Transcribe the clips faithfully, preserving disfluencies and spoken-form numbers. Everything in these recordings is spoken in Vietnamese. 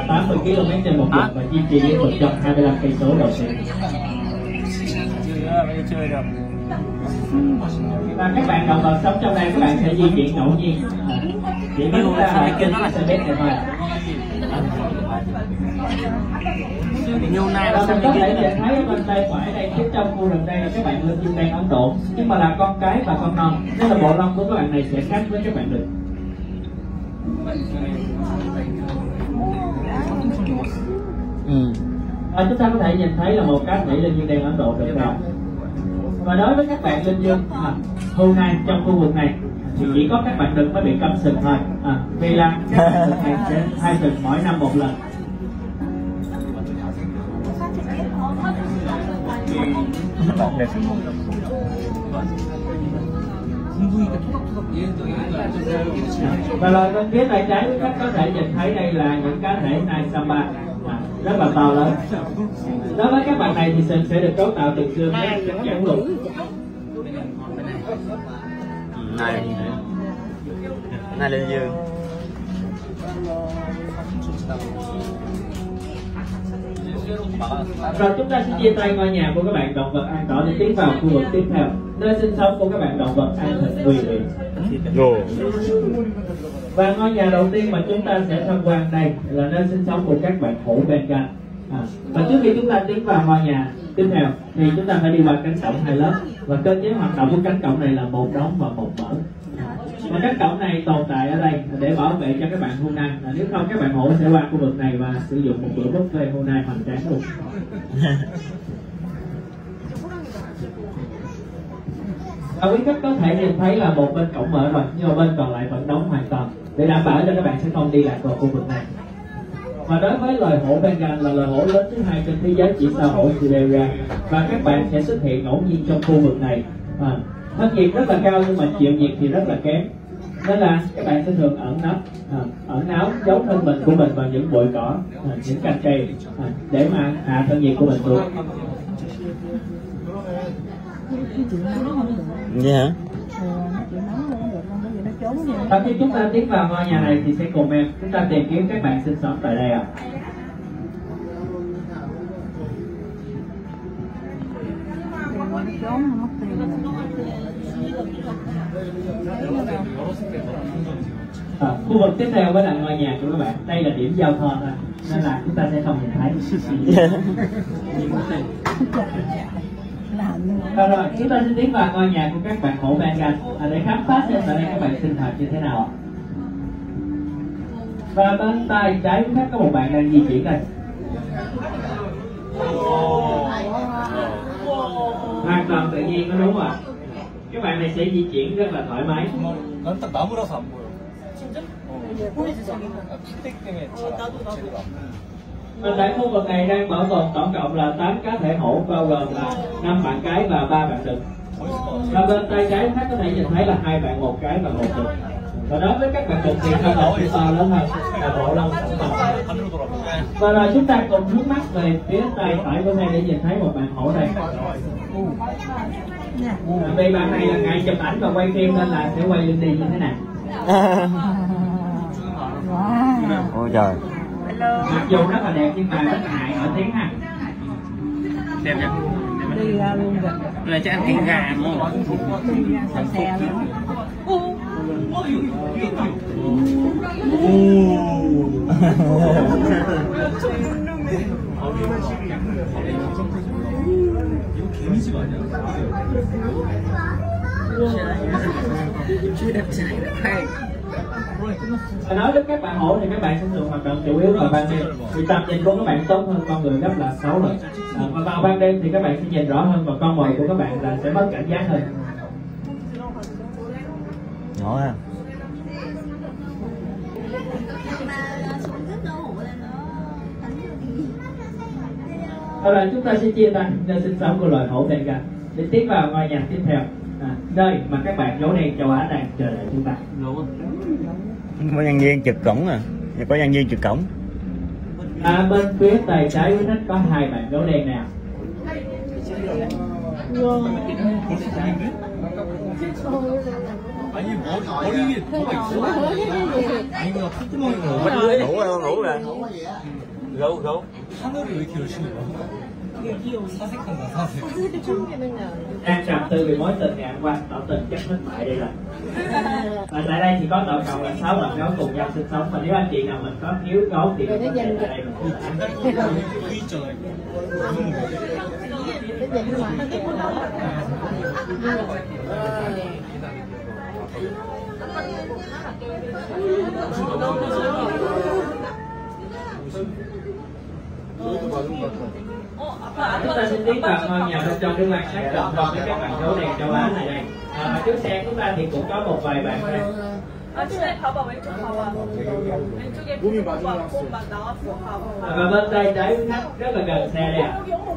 tám mươi ki lô mét trên một giờ và duy trì liên tục trong hai mươi lăm cây số đầu tiên. Và các bạn động vật sống trong đây các bạn sẽ di chuyển ngẫu nhiên, chỉ có chúng ta ở trên cái xe buýt này thôi. Và mình có thể nhìn thấy ở bên tay phải đây, phía trong khu rừng đây là các bạn linh chim đen Ấn Độ, nhưng mà là con cái và con non, nên là bộ lông của các bạn này sẽ khác với các bạn đực. Ừ. Và chúng ta có thể nhìn thấy là một cá thể linh chim đen Ấn Độ được rồi. Và đối với các bạn linh dương à, hôm nay trong khu vực này thì chỉ có các bạn đực mới bị cấm sừng thôi, à, vì là các bạn đực này sẽ thay sừng mỗi năm một lần. Và loài bên phía tay trái quý khách có thể nhìn thấy đây là những cá thể nai samba à, rất là to lớn. Đối với các bạn này thì sừng sẽ được cấu tạo từ xương nét giãn lục. Này này lên dương. Rồi chúng ta sẽ chia tay ngôi nhà của các bạn động vật ăn cỏ để tiến vào khu vực tiếp theo, nơi sinh sống của các bạn động vật ăn thịt người Việt. Và ngôi nhà đầu tiên mà chúng ta sẽ tham quan đây là nơi sinh sống của các bạn hổ Bengal. À, và trước khi chúng ta tiến vào ngôi nhà tiếp theo thì chúng ta phải đi qua cánh cổng hai lớp, và cơ chế hoạt động của cánh cổng này là một đóng và một mở. Và cánh cổng này tồn tại ở đây để bảo vệ cho các bạn Hunai, à, nếu không các bạn hổ sẽ qua khu vực này và sử dụng một bữa buffet Hunai hoành tráng luôn. Và quý khách có thể nhìn thấy là một bên cổng mở rồi, nhưng mà bên còn lại vẫn đóng hoàn toàn để đảm bảo cho các bạn sẽ không đi lạc vào khu vực này. Và đối với loài hổ Bengal là loài hổ lớn thứ hai trên thế giới chỉ sau hổ Siberia, và các bạn sẽ xuất hiện ngẫu nhiên trong khu vực này. À, thân nhiệt rất là cao nhưng mà chịu nhiệt thì rất là kém, nên là các bạn sẽ thường ẩn nấp, à, ẩn náu giấu thân mình của mình vào những bụi cỏ, à, những cành cây, à, để mà hạ thân nhiệt của mình xuống. Vậy hả? Và khi chúng ta tiến vào ngôi nhà này thì sẽ cùng em chúng ta tìm kiếm các bạn sinh sống tại đây ạ. À, khu vực tiếp theo với là ngôi nhà của các bạn, đây là điểm giao thoa thôi nên là chúng ta sẽ không nhìn thấy. Và rồi chúng ta sẽ tiến vào ngôi nhà của các bạn hổ Bengal à, để khám phá xem tại đây các bạn sinh hoạt như thế nào. Và bên tay trái của các có một bạn đang di chuyển đây, hoàn toàn tự nhiên, có đúng không ạ? Các bạn này sẽ di chuyển rất là thoải mái. Và tại khu vực này đang bảo tồn tổng cộng là tám cá thể hổ, bao gồm là năm bạn cái và ba bạn đực. Và bên tay trái khác có thể nhìn thấy là hai bạn một cái và một đực. Và đối với các bạn đực thì thân hổ sẽ to lớn hơn, là bộ lông tổng cộng. Và rồi chúng ta cùng hướng mắt về phía tay phải của này để nhìn thấy một bạn hổ đây. Vì bạn này là ngại chụp ảnh và quay phim nên là sẽ quay lên đi như thế này. Ôi trời. Mặc dù rất là đẹp nhưng mà rất là hại nổi tiếng ha. Đẹp nhỉ? Đi ra luôn rồi. Này cho ăn thịt gà đúng không? Xe xe luôn. Chưa đẹp trai đẹp hay. Và nói với các bạn hổ thì các bạn sẽ thường hoạt động chủ yếu vào ban đêm, vì tầm nhìn của các bạn tốt hơn con người rất là xấu rồi. À, và vào ban đêm thì các bạn sẽ nhìn rõ hơn và con mồi của các bạn là sẽ mất cảnh giác hơn. Nhỏ ha. Sau đó chúng ta sẽ chia tay nơi sinh sống của loài hổ Bengal để tiến vào ngôi nhà tiếp theo, à, nơi mà các bạn gấu đen châu Á đang chờ đợi chúng ta. Có nhân viên trực cổng à, có nhân viên trực cổng. À, bên phía tay trái của khách có hai bạn gấu đen nào. 아니 머리 머리 위에 뭐가 있어? 아니 그냥 콧구멍이 ngủ rồi ngủ rồi gấu gấu 하늘을 왜 이렇게 열심히 봐? 사색한다 사색. An trầm tư vì mối tình ngàn quan tỏ tình chắc mất mại đây rồi. Và tại đây thì có tổng cộng là sáu bạn gấu cùng nhau sinh sống, và nếu anh chị nào mình có thiếu gấu thì mình có thể tại đây mình có thể 여기 있잖아 이거. Chúng ta xin tiến vào ngôi nhà bên trong để quan sát cận con với các bạn gấu đèn châu Á này đây. À, và trước xe chúng ta thì cũng có một vài bạn đây. 아, 진짜 봐봐, 왼쪽 봐봐. 왼쪽에 몸이 막 맞아놨어. 막 나왔어, 봐봐. Và bên tay trái khách rất là gần xe đây ạ.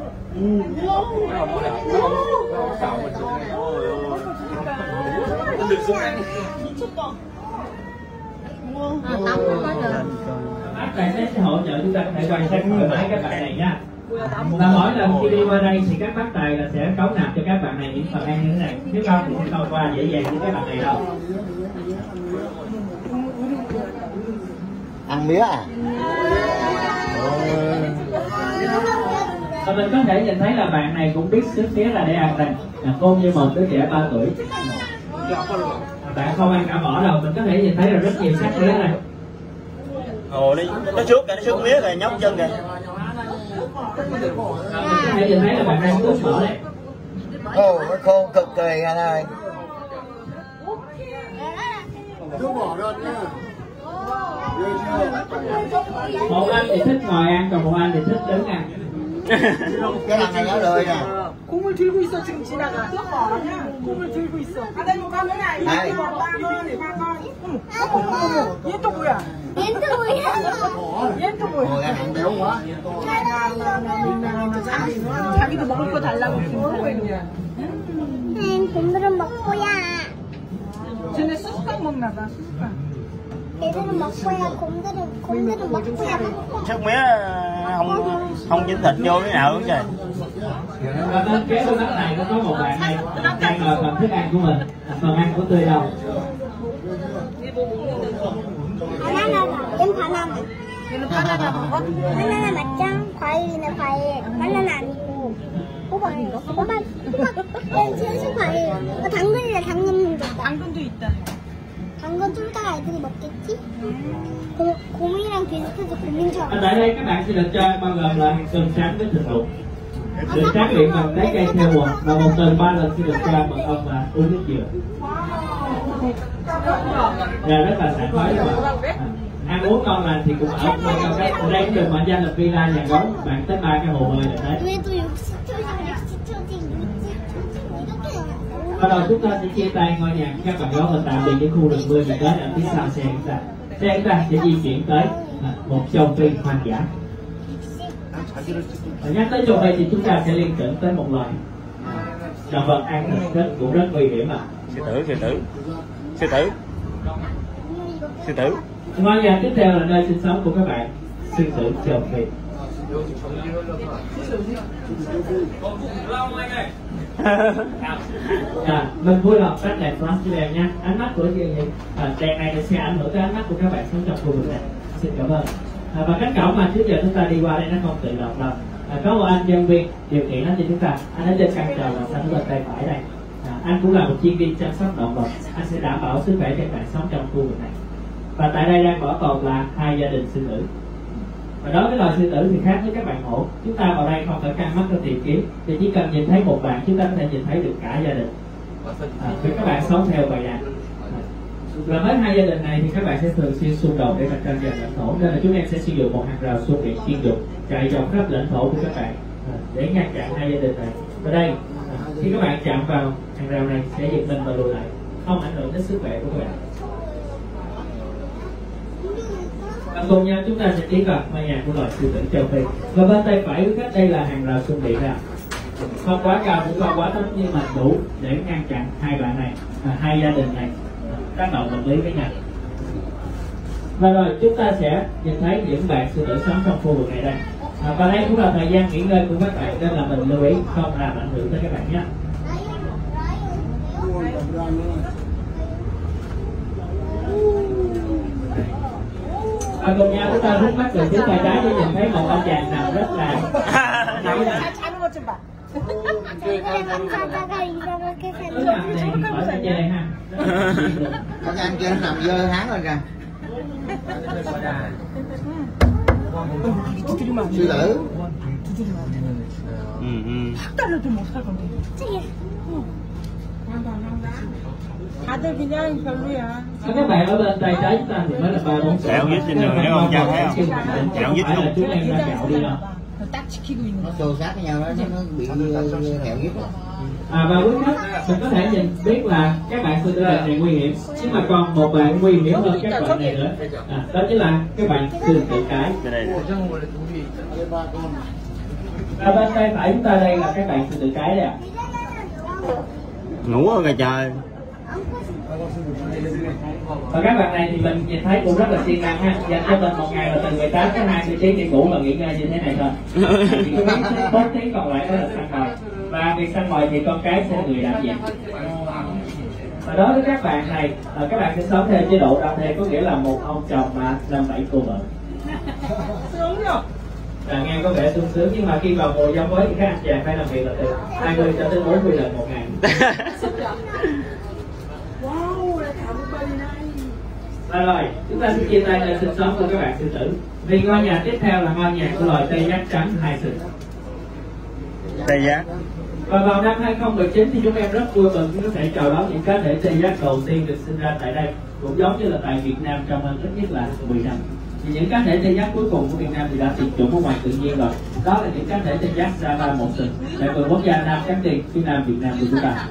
Bác tài xế sẽ hỗ trợ chúng ta có thể quan sát thoải mái các bạn này nha. Và mỗi lần khi đi qua đây thì các bác tài là sẽ cấu nạp cho các bạn này những phần ăn như thế này, nếu không thì sẽ không qua dễ dàng như các bạn này đâu. ăn mía à? Và mình có thể nhìn thấy là bạn này cũng biết xếp mía là để ăn đây, là cô như một đứa trẻ ba tuổi. Bạn không ăn cả vỏ đâu, mình có thể nhìn thấy là rất nhiều xác mía này. Ồ đi, nó xước kìa, nó xước mía kìa, nhóc chân kìa. Mình có thể nhìn thấy là bạn đang ướp mỡ đây. Ồ, nó khô cực kỳ anh ơi. Một anh thì thích ngồi ăn, còn một anh thì thích đứng ăn. Cái thằng này nó lười nè. 공을 들고 있어, 지금 지나가. 공을 들고 있어. 아, 나 이거 카메라. Này. 이거 봐, 봐, 봐. 어머, 어머, 어머. 얘 또 뭐야? Đến tôi 얘는 또 뭐야? Ôi, ăn béo quá. 자기도 먹을 거 달라고 김하고 있는 Em 곰들은 먹고야. 쟤네 쑥갓 먹나 봐, 쑥갓. 애들은 먹고야. 곰들은 곰들은 먹고야. Xước mía không không dính thịt vô cái nào nữa trời. Và bên kế bên bác này nó có một bạn này đang ngồi cầm thức ăn của mình, phần ăn của tươi đâu. 바나나다. 얘는 바나나. 얘는 바나나 먹어? 바나나 맞짱? 과일이네 과일. 바나나 아니고. 호박인가? 호박. 호박. 얘는 채소 과일. 어, 당근이래 당근 줬다. 당근도 있다. 당근 좀 이따가 애들이 먹겠지? 고, 곰이랑 비슷해서 곰인처럼. Ở tại đây các bạn sẽ được chơi bao gồm là cơm trắng với thịt luộc, được tráng miệng bằng trái cây theo quần, và một tuần ba lần sẽ được cho mật ong và uống nước dừa. Là rất là sảng khoái các bạn. À, ăn uống ngon lành thì cũng ở nơi cao cách. Ở đây cũng được mệnh danh là villa nhà gấu, bạn tới ba cái hồ bơi là đấy. 왜 또 육십 초지 육십 초지 육십 초지 이렇게 Bắt đầu chúng ta sẽ chia tay ngôi nhà các bạn gấu và tạm biệt những khu rừng mưa nhiệt đới ở phía sau xe chúng ta. Xe chúng ta sẽ di chuyển tới à, một châu Phi hoang dã. Và nhắc tới châu Phi thì chúng ta sẽ liên tưởng tới một loài à, động vật ăn thịt rất cũng rất nguy hiểm à. Sư tử, sư tử. Sư tử. Sư tử. Ngôi nhà tiếp theo là nơi sinh sống của các bạn, sư tử châu Phi. À, mình vui lòng tắt đèn flash cho em nha. Ánh mắt của gì à, đèn này sẽ ảnh hưởng tới ánh mắt của các bạn sống trong khu vực này. Xin cảm ơn. À, và cách cổng mà trước giờ chúng ta đi qua đây nó không tự động đâu. À, có một anh nhân viên điều khiển nó cho chúng ta. Anh ở trên căn trầu là xanh bên tay phải đây. À, anh cũng là một chuyên viên chăm sóc động vật. Anh sẽ đảm bảo sức khỏe cho các bạn sống trong khu vực này. Và tại đây đang bảo tồn là hai gia đình sư tử. Và đối với loài sư tử thì khác với các bạn hổ, chúng ta vào đây không phải căng mắt để tìm kiếm, thì chỉ cần nhìn thấy một bạn chúng ta có thể nhìn thấy được cả gia đình. À, vì các bạn sống theo bầy đàn. Và với hai gia đình này thì các bạn sẽ thường xuyên xung đột để mà tranh giành lãnh thổ, nên là chúng em sẽ sử dụng một hàng rào xung điện chuyên dụng chạy dọc khắp lãnh thổ của các bạn à, để ngăn chặn hai gia đình này. Và đây à, khi các bạn chạm vào hàng rào này sẽ giật mình và lùi lại, không ảnh hưởng đến sức khỏe của các bạn. Và cùng nhau chúng ta sẽ tiến vào ngôi nhà của loài sư tử châu Phi. Và bên tay phải của khách đây là hàng rào xung điện ra, không quá cao cũng không quá thấp nhưng mà đủ để ngăn chặn hai bạn này, à, hai gia đình này tác động vật lý với nhau. Và rồi chúng ta sẽ nhìn thấy những bạn sư tử sống trong khu vực này đây. À, và đây cũng là thời gian nghỉ ngơi của các bạn, nên là mình lưu ý không làm ảnh hưởng tới các bạn nhé. Và cùng nhau chúng ta hướng mắt về phía tay trái để nhìn thấy một ông chàng nằm rất là nằm này. 자는 것 좀 봐. 가다가 이다가 이렇게 Cứ 되는 nằm này thì khỏi phải chê ha. Con anh kia nó nằm dơ háng lên kìa. Sư tử. Ừ, ừ. 떨어지면 어떡할 건데? 다들 그냥 별로야. Các bạn ở bên tay trái chúng ta thì mới là ba bốn. Sẹo vít trên đường thấy không? Cha thấy không? Sẹo vít Phải là không? chúng em ra gạo đi đâu. 딱 지키고 있는 Nó 거. xô sát với nhau đó, nó bị hẹo giết rồi. À, và quý khách mình có thể nhìn biết là các bạn sư tử địch này nguy hiểm, nhưng mà còn một bạn nguy hiểm hơn các bạn này nữa, à, đó chính là các bạn sư tử cái. Cái đây nè. Và bên tay phải chúng ta đây là các bạn sư tử cái đây ạ. Ngủ ở kìa trời. Và các bạn này thì mình nhìn thấy cũng rất là siêng năng ha, dành cho mình một ngày là từ mười tám đến hai mươi tiếng đi ngủ và nghỉ ngơi như thế này thôi. Chỉ có bốn tiếng còn lại đó là săn mồi, và việc săn mồi thì con cái sẽ là người đảm nhiệm. Và đối với các bạn này, các bạn sẽ sống theo chế độ đa thê, có nghĩa là một ông chồng mà năm bảy cô vợ. sướng nhở? À, nghe có vẻ sung sướng, nhưng mà khi vào mùa giao mới thì các anh chàng phải làm việc là từ hai mươi cho tới bốn mươi lần một ngày. 와우, 나 다무발이나. Và rồi, chúng ta sẽ chia tay nơi sinh sống của các bạn sư tử. Vì ngôi nhà tiếp theo là ngôi nhà của loài tê giác trắng hai sừng. Tê giác. Và vào năm hai không một chín thì chúng em rất vui mừng khi có thể chào đón những cá thể tê giác đầu tiên được sinh ra tại đây, cũng giống như là tại Việt Nam trong hơn ít nhất là mười năm. Thì những cá thể tê giác cuối cùng của Việt Nam thì đã tuyệt chủng ở ngoài tự nhiên rồi. Đó là những cá thể tê giác Java một sừng tại vườn quốc gia Nam Cát Tiên, phía nam Việt Nam của chúng ta.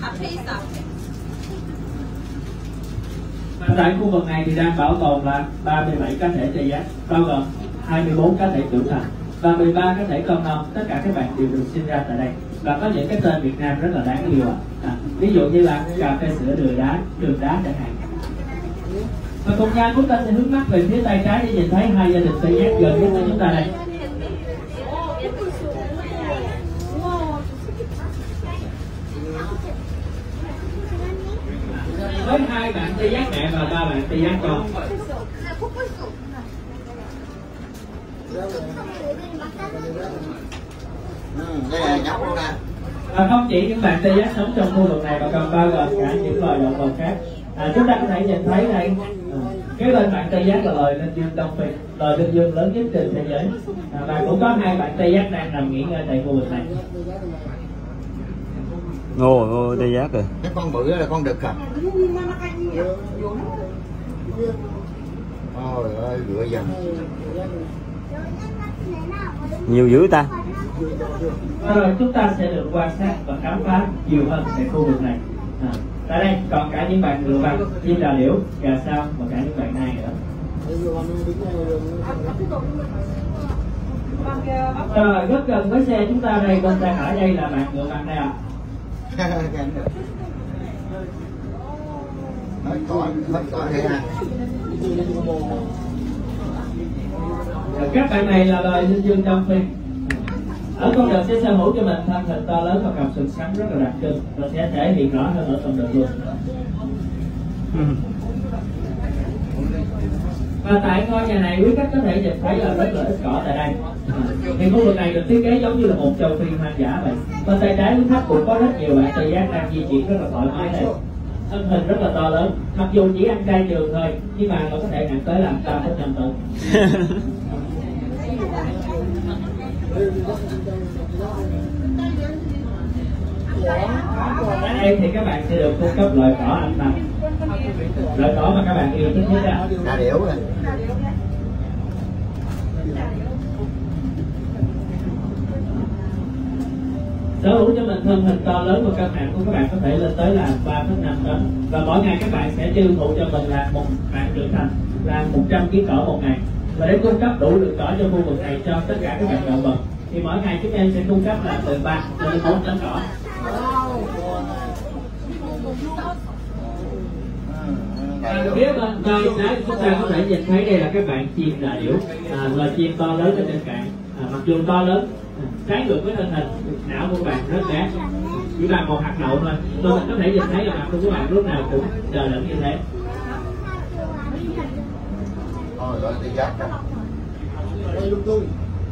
Và tại khu vực này thì đang bảo tồn là ba mươi bảy cá thể tê giác, bao gồm hai mươi bốn cá thể trưởng thành và mười ba cá thể con non. Tất cả các bạn đều được sinh ra tại đây và có những cái tên Việt Nam rất là đáng yêu ạ. À, ví dụ như là cà phê sữa đường đá, đường đá chẳng hạn. Và cùng nhau chúng ta sẽ hướng mắt về phía tay trái để nhìn thấy hai gia đình tê giác gần nhất của chúng ta đây. Với hai bạn tê giác mẹ và ba bạn tê giác con. Ừ, đây là nhóc luôn nè. Và không chỉ những bạn tê giác sống trong khu vực này mà còn bao gồm cả những loài động vật khác. À, chúng ta có thể nhìn thấy đây, à, kế bên bạn tê giác là loài linh dương Đông Phi, loài linh dương lớn nhất trên thế giới. À, và cũng có hai bạn tê giác đang nằm nghỉ ngơi tại khu vực này. Ngô ngô tê giác rồi. Cái con bự đó là con đực à? Ôi ơi, rửa dần. Nhiều dữ ta. Và rồi chúng ta sẽ được quan sát và khám phá nhiều hơn tại khu vực này. À, tại đây còn cả những bạn ngựa vàng, chim đà điểu, gà sao và cả những bạn nai nữa. Rồi rất gần với xe chúng ta đây, bên tay phải đây là bạn ngựa vàng đây ạ. Hết cõi, hết cõi thế à? Các bạn này là loài linh dương Đông Phi. Ở con đực sẽ sở hữu cho mình thân hình to lớn và cặp sừng sắn rất là đặc trưng và sẽ thể hiện rõ hơn ở con đực luôn. Và tại ngôi nhà này quý khách có thể nhìn thấy là rất là ít cỏ tại đây. À, thì khu vực này được thiết kế giống như là một châu Phi hoang dã vậy. Bên tay trái quý khách cũng có rất nhiều bạn tê giác đang di chuyển rất là thoải mái đây. Thân hình rất là to lớn, mặc dù chỉ ăn chay trường thôi nhưng mà nó có thể nặng tới là ba phẩy năm tấn. Ở đây thì các bạn sẽ được cung cấp loại cỏ ăn nằm, loại cỏ mà các bạn yêu thích nhất đó. Đà điểu rồi. Sở hữu cho mình thân hình to lớn và cân nặng của các bạn có thể lên tới là ba phẩy năm tấn và mỗi ngày các bạn sẽ tiêu thụ cho mình là một bạn trưởng thành là một trăm ký cỏ một ngày. Và để cung cấp đủ lượng cỏ cho khu vực này cho tất cả các bạn động vật thì mỗi ngày chúng em sẽ cung cấp là từ ba đến bốn tấn cỏ. À, phía bên tay trái chúng ta có thể nhìn thấy đây là các bạn chim đà điểu, à, loài chim to lớn ở trên cạn, à, mặc dù to lớn, à, trái ngược với thân hình, não của bạn rất bé, chỉ bằng một hạt đậu thôi, mà mình có thể nhìn thấy là mặt của các bạn lúc nào cũng chờ đợi như thế. Ôi rồi gọi là tê giác. Đây lung tung.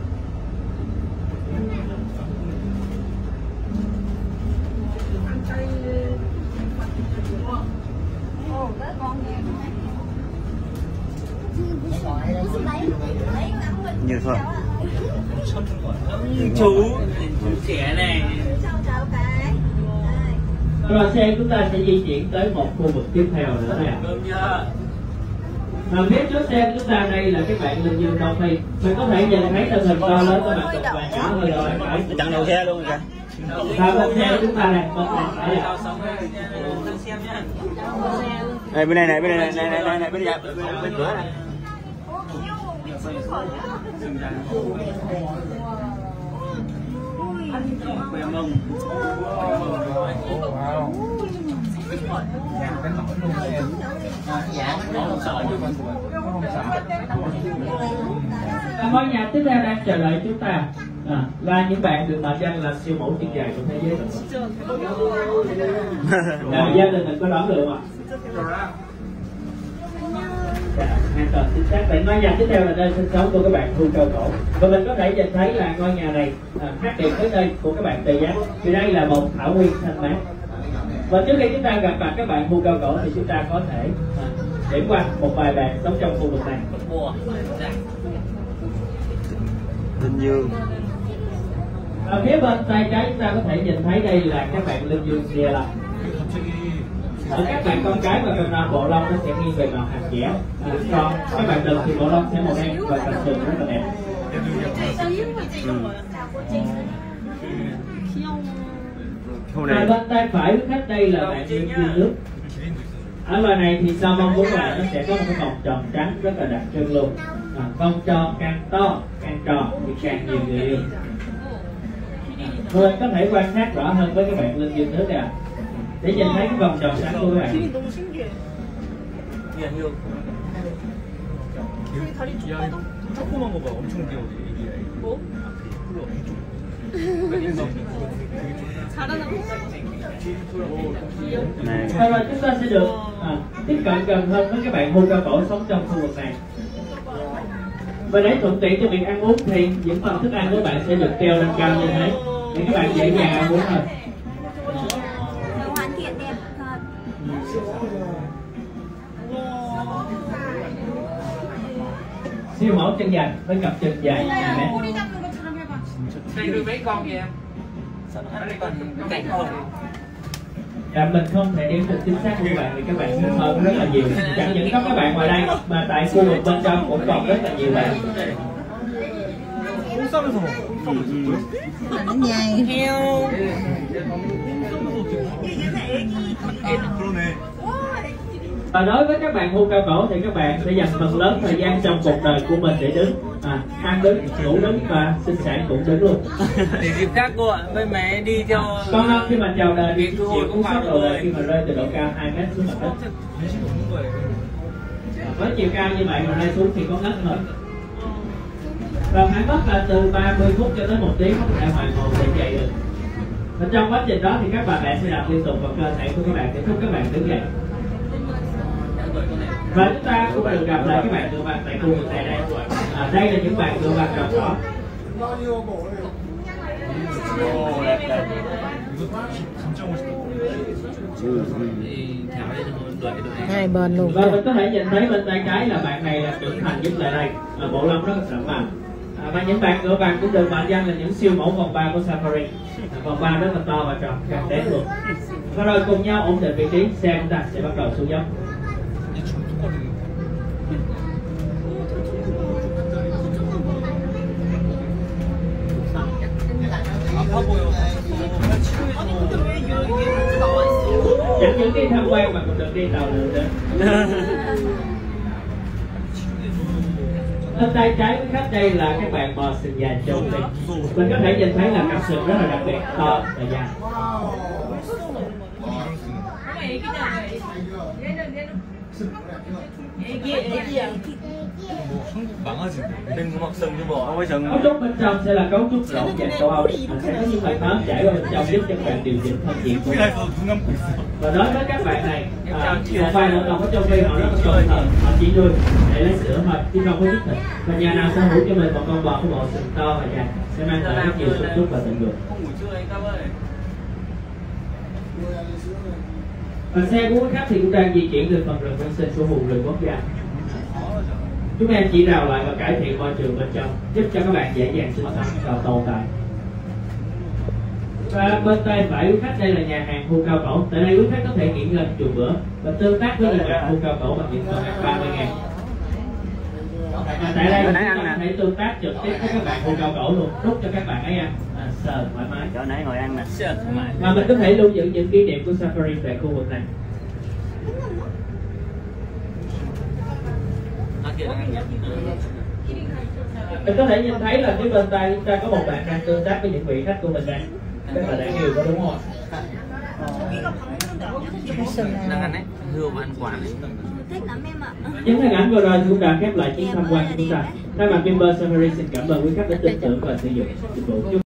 Nhiều thôi. Chú, chú trẻ này. Rồi xe chúng ta sẽ di chuyển tới một khu vực tiếp theo nữa nè. Và phía trước xe chúng ta đây là các bạn Linh Dương Đông Phi. Mình có thể nhìn thấy thân hình to lớn của bạn cực và nhỏ hơn rồi phải. Chặn đầu xe luôn kìa. Và bên xe chúng ta này, bên này phải là. Đây bên này này, bên này này, này này này, bên này, bên bên cửa này. Ngôi nhà tiếp theo đang chờ đợi chúng ta à, là những bạn được mệnh danh là siêu mẫu chân dài của thế giới. À, gia đình mình có đón được không ạ? Hoàn toàn chính xác. Vậy ngôi nhà tiếp theo là nơi sinh sống của các bạn Thu Cao Cổ, và mình có thể nhìn thấy là ngôi nhà này à, khác biệt với nơi của các bạn Tây Giác, vì đây là một thảo nguyên xanh mát. Và trước khi chúng ta gặp mặt các bạn Thu Cao Cổ thì chúng ta có thể à, điểm qua một vài bạn sống trong khu vực này. Linh Dương. Ở phía bên tay trái chúng ta có thể nhìn thấy đây là các bạn Linh Dương Sierra. Ở các bạn con cái và con nào bộ lông nó sẽ nghiêng về màu hạt dẻ, à, còn các bạn đực thì bộ lông sẽ màu đen và cặp sừng rất là đẹp. Khu Và này. bên tay phải của khách đây là bạn Linh Dương Nước. Ở loài này thì sao mong muốn là nó sẽ có một cái vòng tròn trắng rất là đặc trưng luôn. À, vòng tròn càng to càng tròn thì càng nhiều người yêu. Người có thể quan sát rõ hơn với các bạn Linh Dương Nước nè, để nhìn thấy cái vòng tròn trắng của các bạn. 조그만 거 봐, 엄청 귀여워. 뭐? Này. Và rồi chúng ta sẽ được à, tiếp cận gần hơn với các bạn Thu Cao Cổ sống trong khu vực này. Và để thuận tiện cho việc ăn uống thì những phần thức ăn của bạn sẽ được treo lên cao như thế để các bạn dễ dàng ăn uống thôi. Hoàn thiện đẹp thật. Siêu mẫu chân dài với cặp chân dài hai mét. Đây nuôi mấy con vậy em? Đây còn cảnh không? Dạ, mình không thể đếm được chính xác của bạn vì các bạn nhiều hơn rất là nhiều. Chẳng những có các bạn ngoài đây mà tại khu vực bên trong cũng còn rất là nhiều bạn. Nó nhầy. Heo. Và đối với các bạn Thu Cao Cổ thì các bạn sẽ dành phần lớn thời gian trong cuộc đời của mình để đứng, à, ăn đứng, ngủ đứng và sinh sản cũng đứng luôn. Để dịp khác cô ạ, với mẹ đi theo. Con năm khi mà chào đời thì chịu cú sốc đầu đời khi mà rơi từ độ cao hai mét xuống mặt đất. Với chiều cao như vậy mà rơi xuống thì có ngất thôi. Và phải mất là từ ba mươi phút cho tới một tiếng có thể hoàn hồn để dậy được. Và trong quá trình đó thì các bà mẹ sẽ đạp liên tục vào cơ thể của các bạn để giúp các bạn đứng dậy. Và chúng ta cũng được gặp lại các bạn được mặt tại khu vực này đây. À, đây là những bạn được mặt tròn đỏ. Hai bên luôn. Và mình có thể nhìn thấy bên tay trái là bạn này là trưởng thành nhất lại đây, à, bộ lông rất là sậm màu. À, và những bạn ngựa vàng cũng được mệnh danh là những siêu mẫu vòng ba của Safari. À, vòng ba rất là to và tròn, càng đẹp luôn. Và rồi cùng nhau ổn định vị trí, xe chúng ta sẽ bắt đầu xuống dốc. Chẳng những đi tham quan mà còn được đi tàu lượn nữa. Bên tay trái của khách đây là các bạn bò sừng dài châu Phi. Mình có thể nhìn thấy là cặp sừng rất là đặc biệt, to và dài. Đừng có mặc sừng cho bò. Không có sừng. Cấu trúc bên trong sẽ là cấu trúc rộng dạng châu Âu, sẽ có những mạch máu chảy qua bên trong giúp cho các bạn điều chỉnh thân nhiệt của mình. Và đối với các bạn này, à, một vài lần đồng ở châu Phi họ rất là tôn thờ, họ chỉ nuôi để lấy sữa thôi chứ không có giết thịt. Và nhà nào sở hữu cho mình một con bò có bộ sừng to và dài sẽ mang lại rất nhiều sung túc và thịnh vượng. Không ngủ trưa anh Cấp ơi. Và xe của quý khách thì cũng đang di chuyển từ phần rừng nguyên sinh của vùng rừng quốc gia. Chúng em chỉ rào lại và cải thiện môi trường bên trong, giúp cho các bạn dễ dàng sinh sống và tồn tại. Và bên tay phải quý khách đây là nhà hàng Hu Cao Cổ. Tại đây quý khách có thể nghỉ ngơi chùa bữa và tương tác với nhà hàng Hu Cao Cổ bằng những con ăn ba mươi ngàn. Và tại đây chúng ta có thể tương tác trực tiếp với các bạn Hu Cao Cổ luôn, rút cho các bạn ấy ăn à, sờ thoải mái. Chỗ nãy ngồi ăn nè. Và mình có thể lưu giữ những kỷ niệm của safari tại khu vực này. Mình có thể nhìn thấy là phía bên tay chúng ta có một bạn đang tương tác với những vị khách của mình đây. Rất là đáng yêu, có đúng không? Đang ăn đấy, hươu mà ăn quán đấy. Những hình ảnh vừa rồi cũng đã khép lại chuyến tham quan của chúng ta. Thay mặt member Safari xin cảm ơn quý khách đã tin tưởng và sử dụng dịch vụ.